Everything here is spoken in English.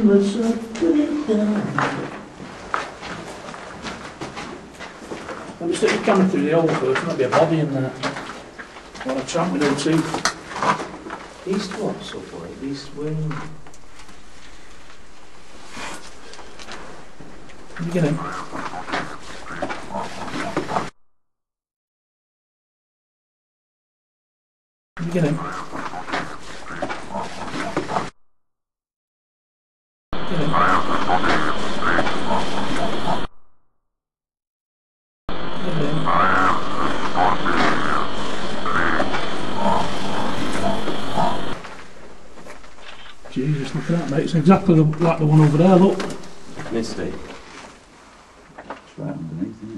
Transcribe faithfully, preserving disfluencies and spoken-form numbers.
let's uh, put it down. Let me stick the camera through the hole first, there'll be a body in there. What a tramp we don't see. East what, subway? East wing? Can you get him? Can you get him? Get him. Get him. Jesus, look at that, mate. It's exactly the, like the one over there, look. Misty. It's right underneath, isn't it?